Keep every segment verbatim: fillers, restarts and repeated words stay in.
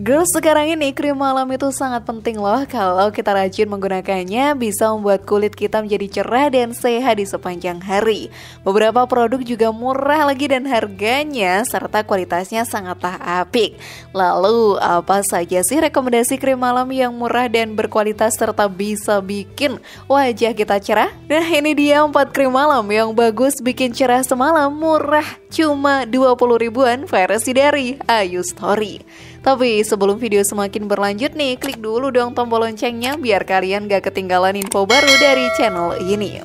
Girls, sekarang ini krim malam itu sangat penting loh. Kalau kita rajin menggunakannya bisa membuat kulit kita menjadi cerah dan sehat di sepanjang hari. Beberapa produk juga murah lagi dan harganya serta kualitasnya sangatlah apik. Lalu apa saja sih rekomendasi krim malam yang murah dan berkualitas serta bisa bikin wajah kita cerah? Nah, ini dia empat krim malam yang bagus bikin cerah semalam, murah, cuma dua puluh ribuan versi dari Ayu Story. Tapi sebelum video semakin berlanjut nih, klik dulu dong tombol loncengnya biar kalian gak ketinggalan info baru dari channel ini.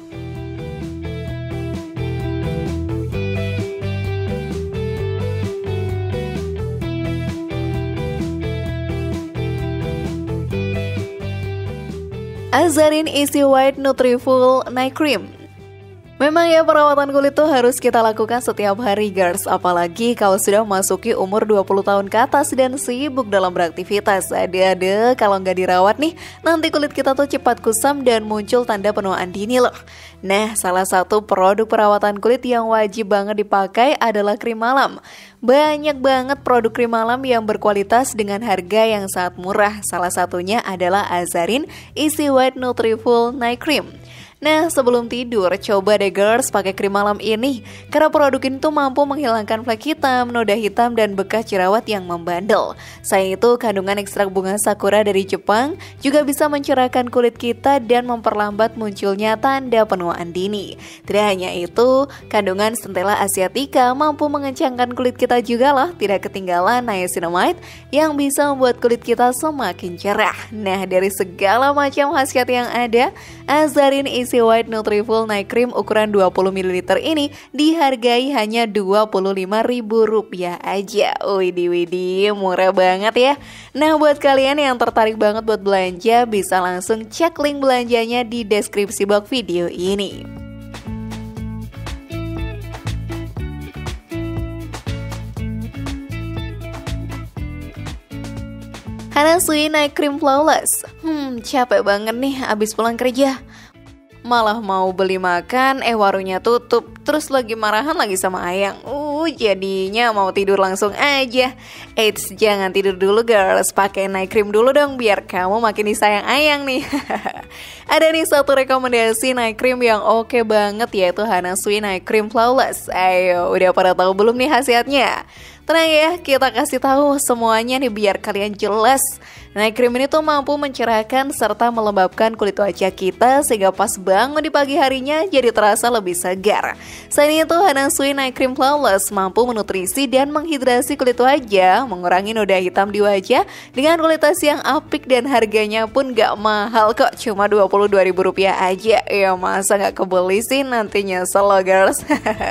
Azarin Easy White Nutriful Night Cream. Memang ya, perawatan kulit tuh harus kita lakukan setiap hari, girls. Apalagi kalau sudah memasuki umur dua puluh tahun ke atas dan sibuk dalam beraktivitas. Ada-ada kalau nggak dirawat nih, nanti kulit kita tuh cepat kusam dan muncul tanda penuaan dini loh. Nah, salah satu produk perawatan kulit yang wajib banget dipakai adalah krim malam. Banyak banget produk krim malam yang berkualitas dengan harga yang sangat murah. Salah satunya adalah Azarin Easy White Nutriful Night Cream. Nah, sebelum tidur, coba deh girls pakai krim malam ini. Karena produk ini tuh mampu menghilangkan flek hitam, noda hitam, dan bekas jerawat yang membandel. Selain itu, kandungan ekstrak bunga sakura dari Jepang juga bisa mencerahkan kulit kita dan memperlambat munculnya tanda penuaan dini. Tidak hanya itu, kandungan centella asiatica mampu mengencangkan kulit kita juga loh. Tidak ketinggalan niacinamide yang bisa membuat kulit kita semakin cerah. Nah, dari segala macam khasiat yang ada, Azarin Easy White Nutriful Night Cream ukuran dua puluh mililiter ini dihargai hanya dua puluh lima ribu rupiah aja. Widih widih, murah banget ya. Nah, buat kalian yang tertarik banget buat belanja, bisa langsung cek link belanjanya di deskripsi box video ini. Hana Sui Night Cream Flawless. Hmm, capek banget nih abis pulang kerja. Malah mau beli makan, eh warungnya tutup. Terus lagi marahan lagi sama Ayang. Uh, jadinya mau tidur langsung aja. Eits, jangan tidur dulu girls. Pakai night cream dulu dong biar kamu makin disayang Ayang nih. Ada nih satu rekomendasi night cream yang oke banget, yaitu Hana Sui Night Cream Flawless. Ayo, udah pada tahu belum nih khasiatnya? Tenang ya, kita kasih tahu semuanya nih biar kalian jelas. Night cream ini tuh mampu mencerahkan serta melembabkan kulit wajah kita sehingga pas bangun di pagi harinya jadi terasa lebih segar. Selain itu, Hana Sui Night Cream Flawless mampu menutrisi dan menghidrasi kulit wajah, mengurangi noda hitam di wajah dengan kualitas yang apik dan harganya pun gak mahal kok, cuma dua puluh dua ribu rupiah aja. Ya masa gak kebeli sih, nanti nyesel loh girls.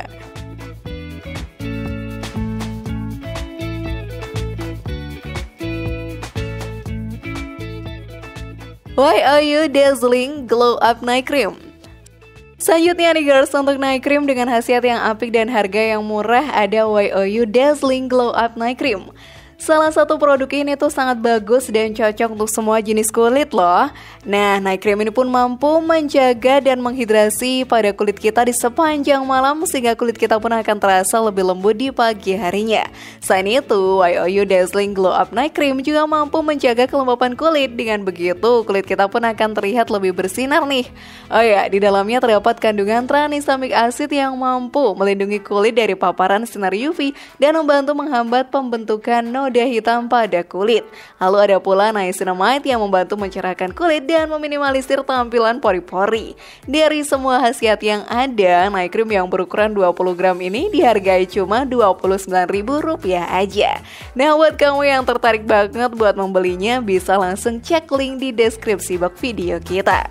Y O U Dazzling Glow Up Night Cream. Selanjutnya nih girls, untuk night cream dengan khasiat yang apik dan harga yang murah ada Y O U Dazzling Glow Up Night Cream. Salah satu produk ini tuh sangat bagus dan cocok untuk semua jenis kulit loh. Nah, night cream ini pun mampu menjaga dan menghidrasi pada kulit kita di sepanjang malam sehingga kulit kita pun akan terasa lebih lembut di pagi harinya. Selain itu, Y O U Dazzling Glow Up Night Cream juga mampu menjaga kelembapan kulit. Dengan begitu, kulit kita pun akan terlihat lebih bersinar nih. Oh ya, di dalamnya terdapat kandungan tranexamic acid yang mampu melindungi kulit dari paparan sinar U V dan membantu menghambat pembentukan noda noda hitam pada kulit. Lalu ada pula niacinamide yang membantu mencerahkan kulit dan meminimalisir tampilan pori-pori. Dari semua khasiat yang ada, night cream yang berukuran dua puluh gram ini dihargai cuma dua puluh sembilan ribu rupiah aja. Nah, buat kamu yang tertarik banget buat membelinya, bisa langsung cek link di deskripsi box video kita.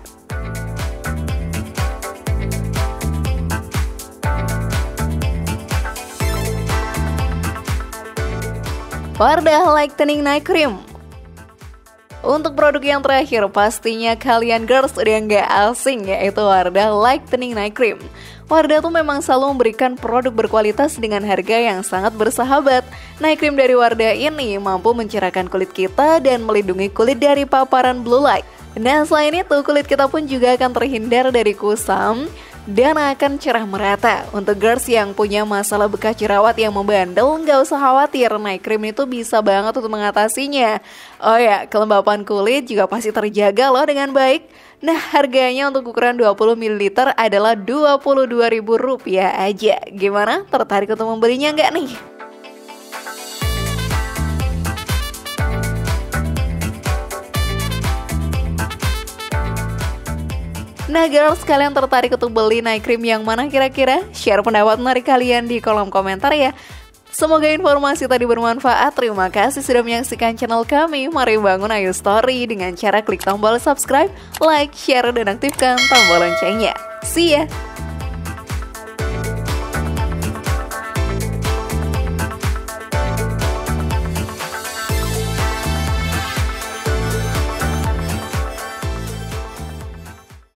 Wardah Lightening Night Cream. Untuk produk yang terakhir, pastinya kalian girls udah nggak asing, yaitu Wardah Lightening Night Cream. Wardah tuh memang selalu memberikan produk berkualitas dengan harga yang sangat bersahabat. Night cream dari Wardah ini mampu mencerahkan kulit kita dan melindungi kulit dari paparan blue light. Nah, selain itu, kulit kita pun juga akan terhindar dari kusam dan akan cerah merata. Untuk girls yang punya masalah bekas jerawat yang membandel, nggak usah khawatir, night cream itu bisa banget untuk mengatasinya. Oh ya, kelembapan kulit juga pasti terjaga loh dengan baik. Nah, harganya untuk ukuran dua puluh mililiter adalah dua puluh dua ribu rupiah aja. Gimana? Tertarik untuk membelinya nggak nih? Nah girls, kalian tertarik untuk beli night cream yang mana kira-kira? Share pendapat menarik kalian di kolom komentar ya. Semoga informasi tadi bermanfaat. Terima kasih sudah menyaksikan channel kami. Mari bangun Ayu Story dengan cara klik tombol subscribe, like, share, dan aktifkan tombol loncengnya. See ya!